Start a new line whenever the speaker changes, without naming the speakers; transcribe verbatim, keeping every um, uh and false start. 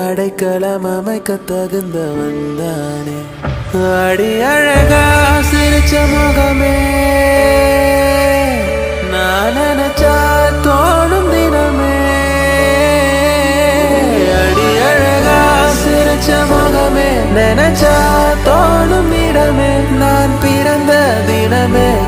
அடைக்கலம் அமைக்க தகுந்தவன் தானே. அடி அழகா சிரிச்ச முகமே நான் நினைச்சா தோணும் தினமே. அடி அழகா சிரிச்ச முகமே நினைச்சா தோணும் இடமே நான் பிறந்த தினமே.